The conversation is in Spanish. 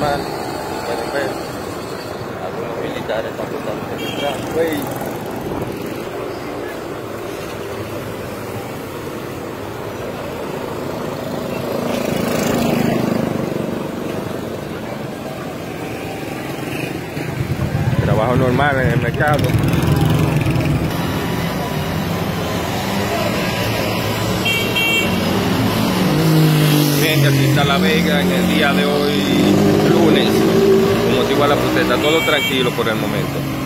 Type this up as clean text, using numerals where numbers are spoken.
normal, pueden ver, algunos militares están totalmente detrás, güey. Trabajo normal en el mercado. Gente, aquí está La Vega en el día de hoy, lunes, con motivo a la protesta. Todo tranquilo por el momento.